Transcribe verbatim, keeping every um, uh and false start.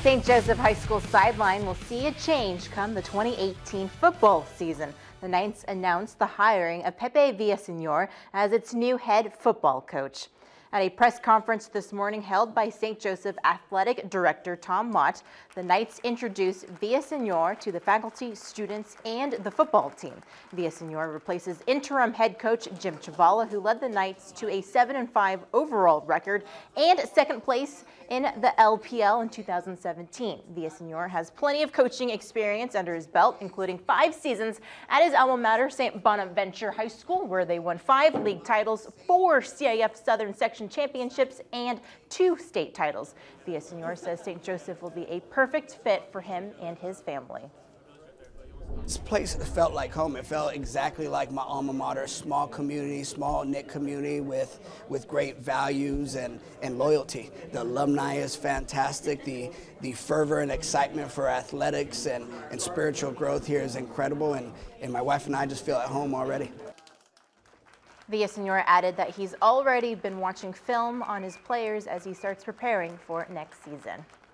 Saint Joseph High School sideline will see a change come the twenty eighteen football season. The Knights announced the hiring of Pepe Villaseñor as its new head football coach. At a press conference this morning held by Saint Joseph Athletic Director Tom Mott, the Knights introduced Villaseñor to the faculty, students, and the football team. Villaseñor replaces interim head coach Jim Chavala, who led the Knights to a seven and five overall record and second place in the L P L in two thousand seventeen. Villaseñor has plenty of coaching experience under his belt, including five seasons at his alma mater, Saint Bonaventure High School, where they won five league titles, four C I F Southern Section championships, and two state titles. Villaseñor says Saint Joseph will be a perfect fit for him and his family. This place felt like home. It felt exactly like my alma mater, small community, small knit community with, with great values and, and loyalty. The alumni is fantastic. The, the fervor and excitement for athletics and, and spiritual growth here is incredible, and, and my wife and I just feel at home already. Villaseñor added that he's already been watching film on his players as he starts preparing for next season.